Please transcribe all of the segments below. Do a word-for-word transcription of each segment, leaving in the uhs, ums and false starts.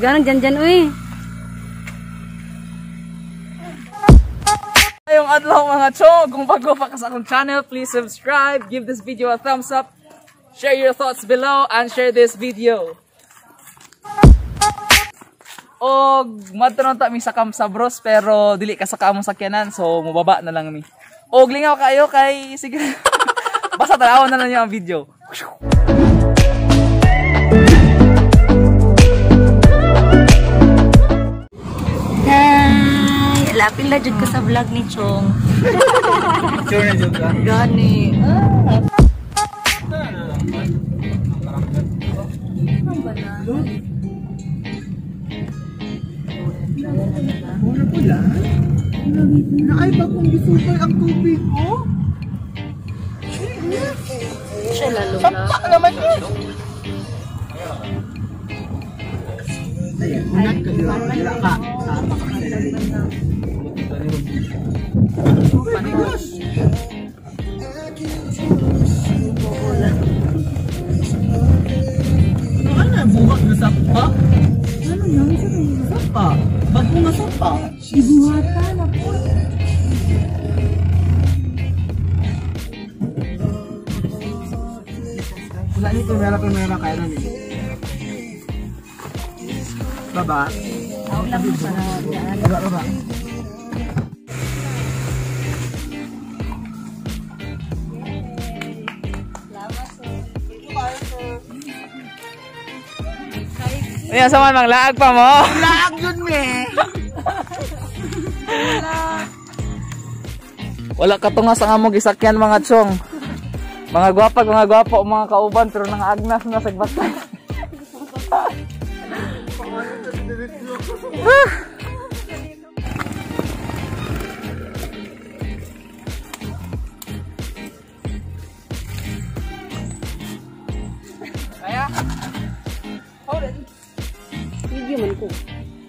Ganang dyan-dyan, uy. Ngayong adlaw mga chong, kung bago pa ka sa akong channel, please subscribe, give this video a thumbs up, share your thoughts below, and share this video. O madto ta mi sakam sa bros pero dili ka sa kamong sakyanan, so mubaba na lang mi. Og lingaw kayo kay sige. Basta tanawon na lang yung video. Hi! Lapin la jud ko sa vlog ni Chong. Sure na jud ka. Gani. Ah. Muna pula? Naay ba kung gisupay ang tubig ko? Siya lalo na. Sampak naman yun! Ayan, unat ka yun. Wala ka. Panigos! Ano na buhat na sapa? Ano yan? Sapa? Ba't mo nga sapa? Ibuhatan ako. Wala nito, meron pa meron kaya namin. Baba? Ako lang sa Baba, baba. Ayan, sama mang laag pa mo. Laag yun, me. Wala ka tunga sa among gisakyan mga chong. Mga gwapag, mga gwapo, mga kauban, pero nang agnas na sagbatan. Kaya? Hold it. Video man ko.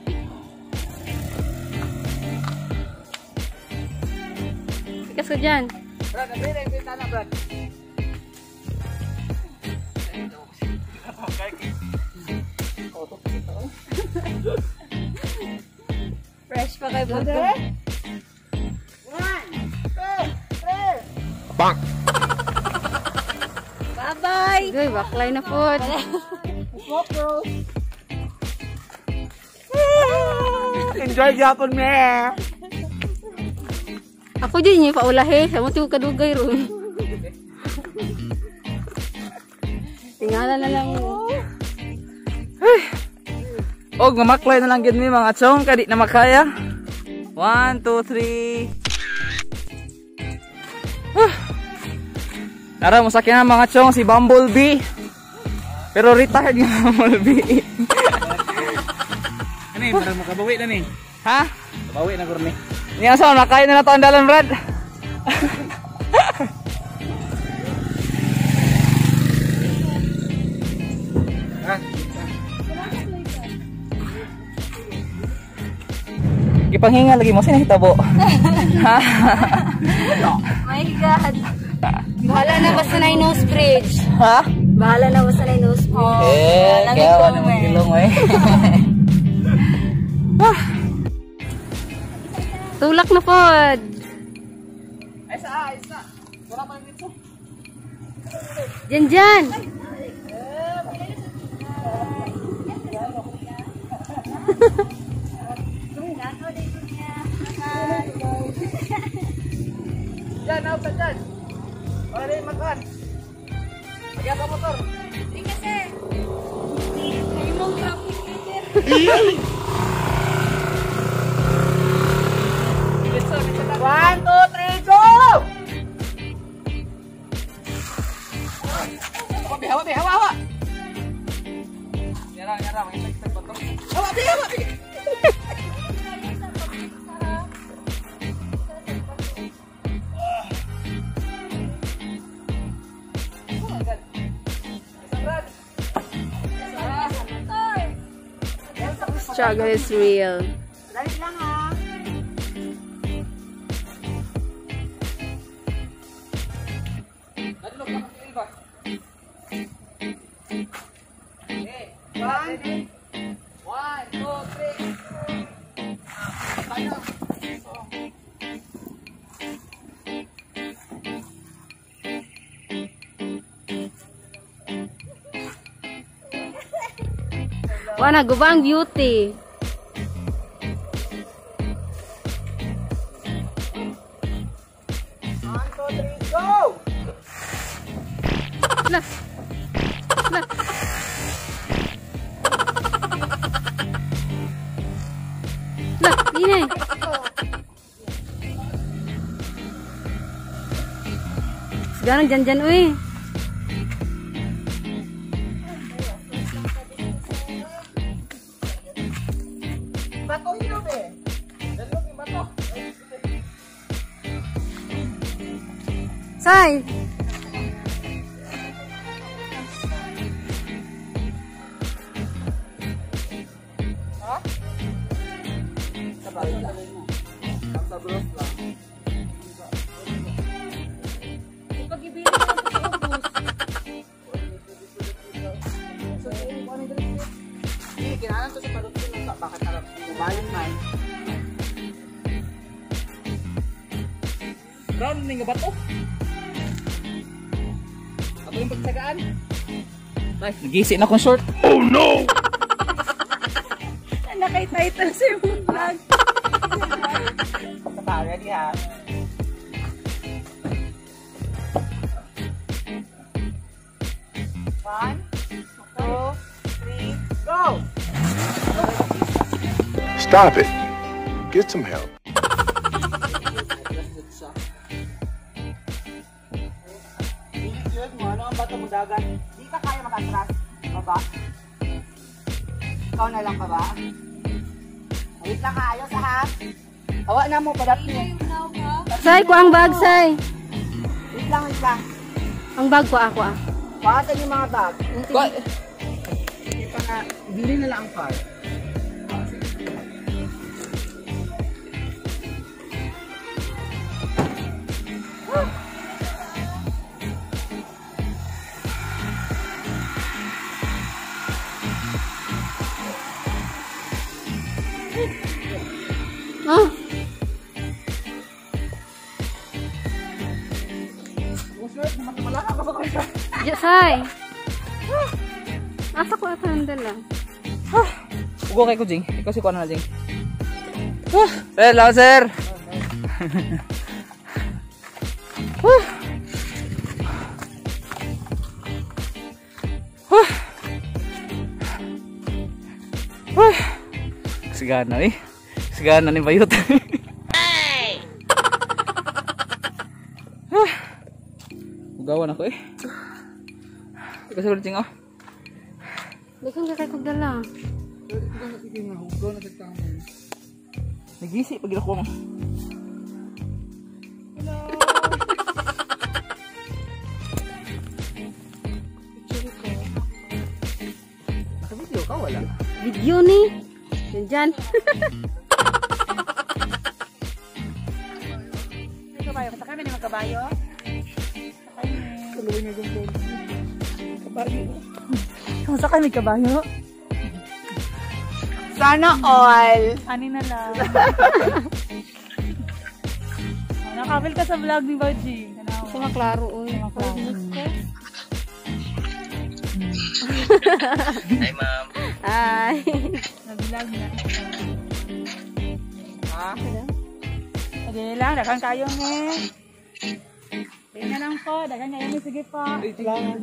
Tikas ka dyan. Brad, nabili na yung bintana, Brad. Fresh pa kay Buto. One, two, three. Bang! Bye-bye! Goy, baklay na po. Smoke, bro. Enjoy Japon, me. Ako dyan niya paulahe. Sama tiyo kadugay ron. Tingala na lang yun. Og mamaklay na lang gid mi mga chong kadi na makaya. One, two, three. Huh. Tara mo sakyan mga chong si Bumblebee. Pero retired yung Bumblebee. Ano eh, parang makabawi na ni. Ha? Makabawi na gurni. Niya sa nakay na nato ang dalan, Brad. Ipanghinga lagi mo sino hitabo. My God. Bahala na basta na yung nose bridge. Ha? Bahala na basta na yung nose bridge. Eh, kaya wala mo gilong eh. Tulak na pod. Ay sa, ay sa. Wala pa dito. Diyan diyan. Diyan, ako pa dyan. Wala rin makan. Magyan ka motor. Hindi kasi. May mong traffic meter. One, two, three, go! Hawa, hawa, hawa, hawa. Nyarang, nyarang. Makita-kita ba ito? Hawa, hawa, hawa. Struggle is real. Dali lang ha. Nadulog ka kasi iba. Okay. One. One. Wala, guba ang beauty. One, two, three, go! Lah. Lah. Lah, ini. Sekarang janjian, weh. Bato hiyo, be. Dalo ni bato. Say. Ha? Sabay lang. Sa bros lang. Pag-ibig ko sa ubus. Hindi, kinahalan to sa palutin ng bakit harap. Mabayan man. Brown ning bato. Ako yung pagsagaan. Ay, nagisi na akong short. Oh no! Nakay-title sa yung vlog. Kapag ready ha. One, two, three, go! Stop it. Get some help. Yun mo, ano ang bato mo dagat? Di ka kaya makatras. Baba. Ikaw na lang ka ba? Wait lang ka, ayos ha? Hawa na mo, padat mo. Say, ko ang bag, say. Wait lang, wait lang. Ang bag ko ako ah. Pakatan yung mga bag. What? Hindi pa nga, bili na lang ang car. Ah, ya, say. Asa ko ata nandala. Ugo kay ko, Jing. Ikaw si Kuan na, Jing. Sir, lao, sir. Sigana eh. Sigana ni Bayot. Ugawan ako eh. Ikaw sa Jing, oh. Dagan ka kay kog dala. Nagisi pag ako mo. Naka-video ka, wala? Video ni. Diyan. Kabayo, kata kami ni magkabayo. Tuloy niya yung phone. Kabayo. Kamusta kami kabayo? Sana all. Ani na lang. Oh, nakapil ka sa vlog ni Baji. Sa maklaro oy. Hi, ma'am. Ay. Nag-vlog na. Ha? Sige lang, dakan kayo eh. Sige na lang po, dakan kayo eh. Sige po. Ito lang.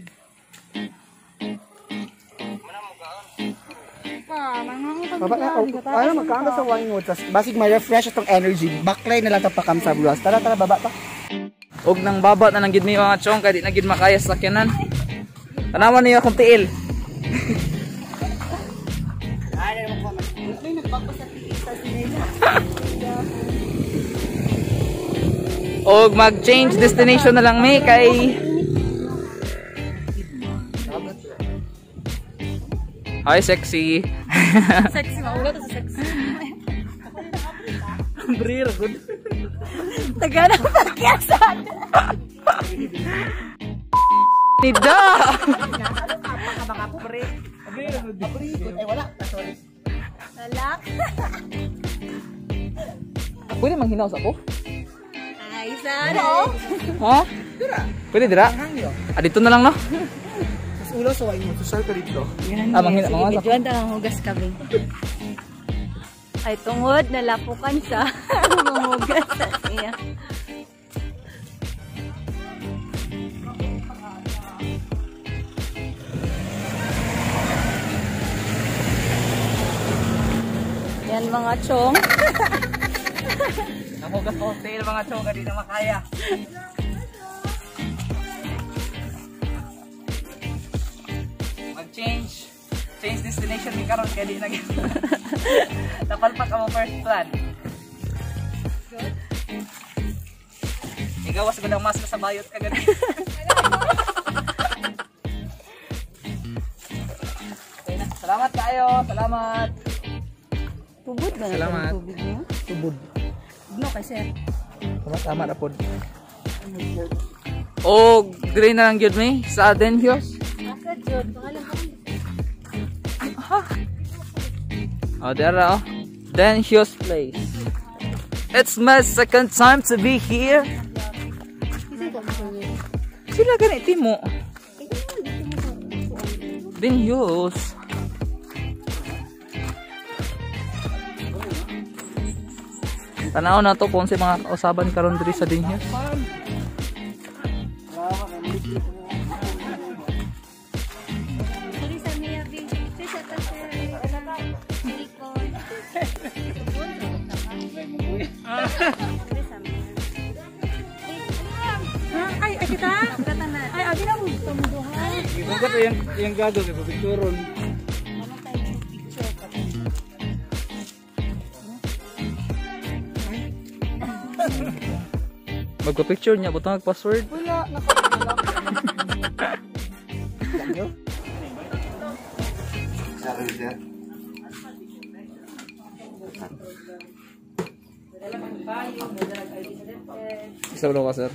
Baba na, ano magkano sa wine mo, tas basig ma-refresh itong energy, backline na lang ito pakam sa blues. Tara, tara, baba ta. Huwag nang baba na lang gid mi mga chong, kaya di na gid makaya sa sakyanan. Tanawan niyo akong tiil. Og mag-change destination na lang mi kay Hi, sexy. Sexy, maulo to sa sexy. Brir, good. Taga na pagkiyasan. Nida. Ay, wala. Sorry. Lalak. Pwede manghinaw sa ako? Ay, sana. Ha? Pwede dira? Ah, dito na lang no? ulo sa wain mo. Social ka dito. Ah, manghina, mga wasak. Juan ang hugas kami. Ay, tungod, nalapukan siya. Mamugas sa siya. Yan mga chong. Nahugas ko tail mga chong, di na makaya. Mag-change. Change destination ni karon kaya di na napalpak ang first plan. Igawas ko ng mask sa bayot ka ganun. Okay na. Salamat kayo. Salamat. Tubod ba na Salamat. ang tubig niyo? Tubod. No, kasi. Tama na po. Oh, green na lang yun may sa Denhios. Asa, Jod. Pangalan ko. Oh, there oh. Denhios place. It's my second time to be here. Sila ganit mo. Denhios. Tanaw na to kung sa mga kausaban karon diri sa Denhios. Ay, ay kita? Ay, abi na mo tumuduhan. Ibugat yung yung gago kay pictureon. Magpa-picture niya butang password. Wala, nakakala. Isa ulo ka, sir.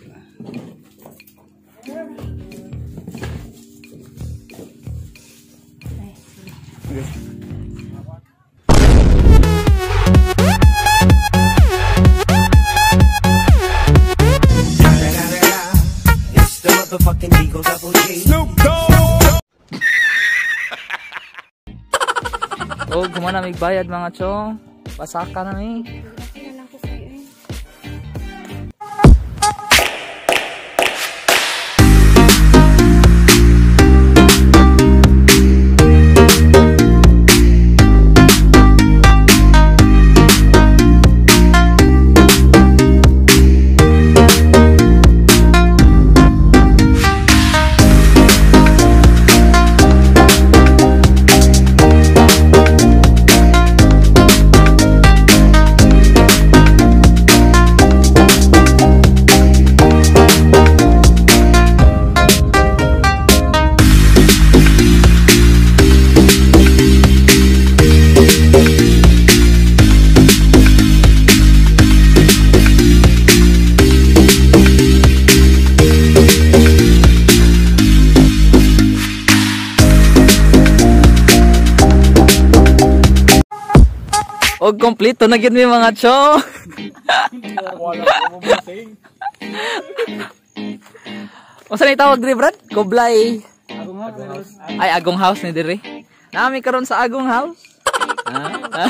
It's the motherfucking Eagle Double G. Oh, gumana may bayad mga chong. Pasaka na mi. O kompleto na gyud mi mga chong. O sa ni tawag diri Brad? Koblay. Agong house. Ay Agong house ni diri. Nami karon sa Agong house. Ah.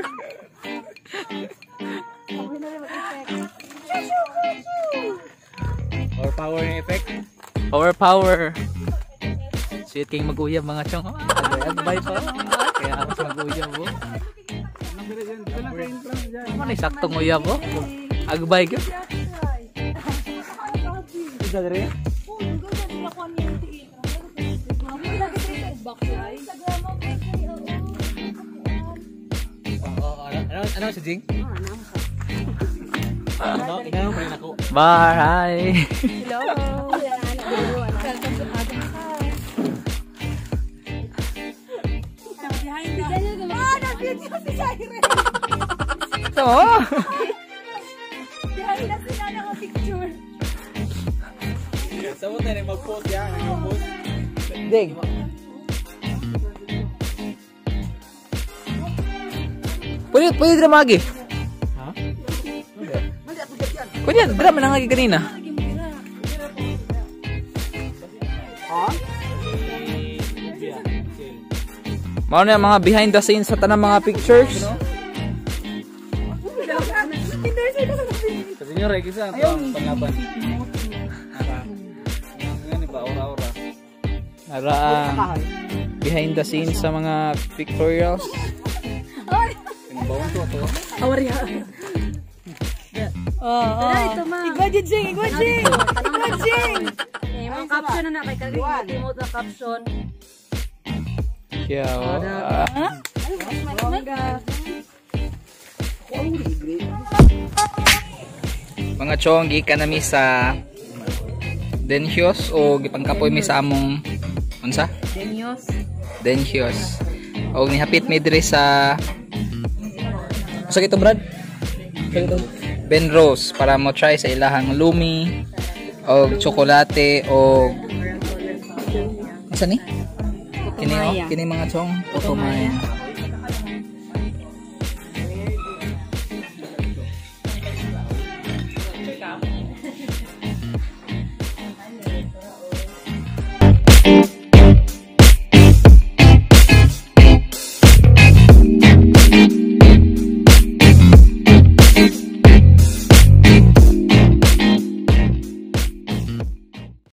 Or power ng effect. Power power. Sweet king mag-uyab mga chong. Agbay pa. Kaya mas mag-uyab mo. Ano na saktong uyab mo? Agbay ka. Isa diri. Ano ano si Jing? Ano tingnan mo rin ako. Bye. Hello. Welcome to Agong house. Behind the Ah, nag-video si Siren. So, Behind the sila na picture. Sa mo tayo mag-post yan, mag-post. Dig. Pwede, pwede dramagi. Ha? Pwede yan, drama na nga kanina. Ha? Mao na yung mga behind the scenes sa tanang mga pictures. Sa inyo, Ray, kisa ang panglaban. Ngayon, iba, aura-aura. Para ang behind the scenes sa mga pictorials. Pinabawang to, to. Oo. Ito ma. Igwa Jing, igwa Jing. Igwa Jing. Eh, mga caption na na kay Karin. Remote na caption. Kaya, mga chong, gikan na mi sa Denhyos o gipangkapoy mi sa among unsa? Denios. Denhyos. O nihapit mi diri sa sa ito Brad? Ben Rose para mo try sa ilahang lumi o tsokolate o asa ni? Kini oh, kini mga chong. Otomaya.